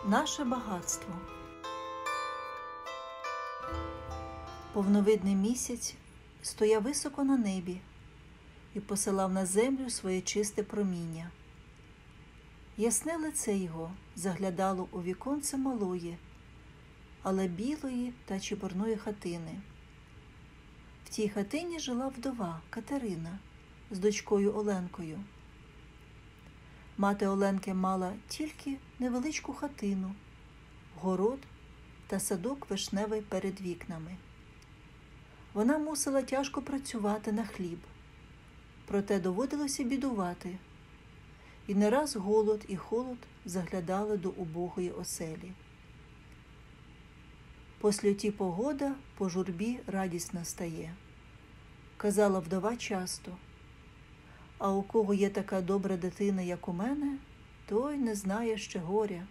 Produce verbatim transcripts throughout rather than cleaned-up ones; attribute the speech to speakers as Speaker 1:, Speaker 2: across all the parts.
Speaker 1: Наше багатство. Повновидний місяць стояв високо на небі і посилав на землю своє чисте проміння. Ясне лице його заглядало у віконце малої, але білої та чепурної хатини. В тій хатині жила вдова Катерина з дочкою Оленкою. Мати Оленки мала тільки невеличку хатину, город та садок вишневий перед вікнами. Вона мусила тяжко працювати на хліб, проте доводилося бідувати, і не раз голод і холод заглядали до убогої оселі. «Послюті погода, по журбі радість настає», – казала вдова часто. А у кого є така добра дитина, як у мене, той не знає ще горя.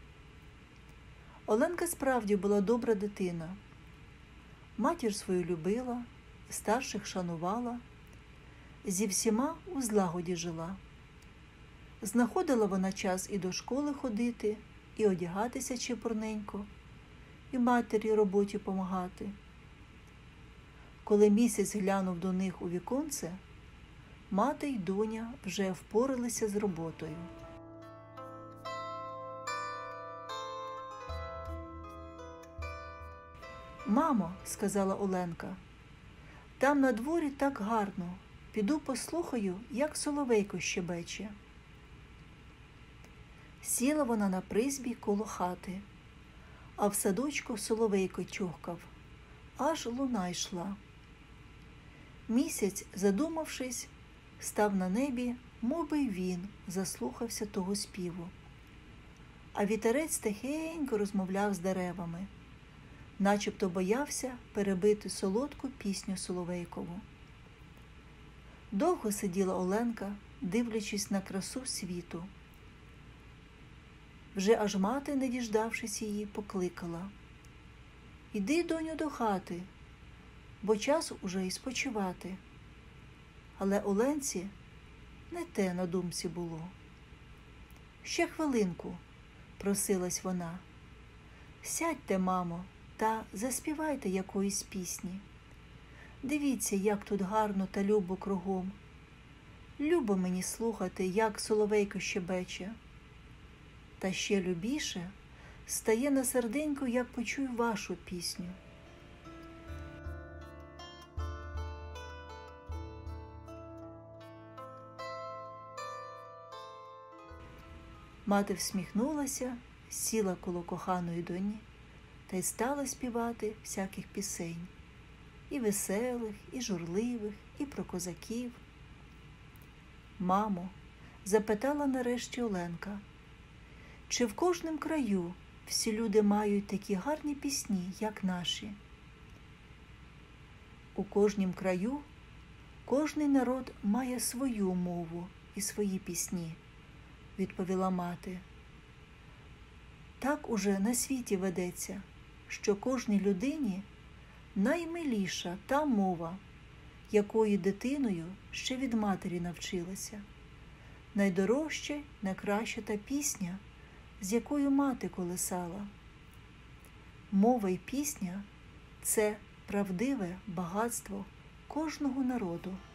Speaker 1: Оленка справді була добра дитина. Матір свою любила, старших шанувала, зі всіма у злагоді жила. Знаходила вона час і до школи ходити, і одягатися чепурненько, і матері роботі помагати. Коли місяць глянув до них у віконце, мати й доня вже впоралися з роботою. «Мамо», – сказала Оленка, – «там на дворі так гарно. Піду послухаю, як соловейко щебече». Сіла вона на призьбі коло хати, а в садочку соловейко тьохкав, аж луна йшла. Місяць, задумавшись, став на небі, мов би й він заслухався того співу. А вітерець тихенько розмовляв з деревами, начебто боявся перебити солодку пісню соловейкову. Довго сиділа Оленка, дивлячись на красу світу. Вже аж мати, не діждавшись її, покликала: «Іди, доню, до хати, бо час уже й спочивати». Але Оленці не те на думці було. «Ще хвилинку», – просилась вона. «Сядьте, мамо, та заспівайте якоїсь пісні. Дивіться, як тут гарно та любо кругом. Любо мені слухати, як соловейко щебече. Та ще любіше стає на серденьку, як почую вашу пісню». Мати всміхнулася, сіла коло коханої доні та й стала співати всяких пісень, і веселих, і журливих, і про козаків. «Мамо», – запитала нарешті Оленка, – «чи в кожному краю всі люди мають такі гарні пісні, як наші?» «У кожнім краю кожний народ має свою мову і свої пісні», – відповіла мати. «Так уже на світі ведеться, що кожній людині наймиліша та мова, якої дитиною ще від матері навчилася, найдорожча, найкраща та пісня, з якою мати колисала. Мова й пісня – це правдиве багатство кожного народу».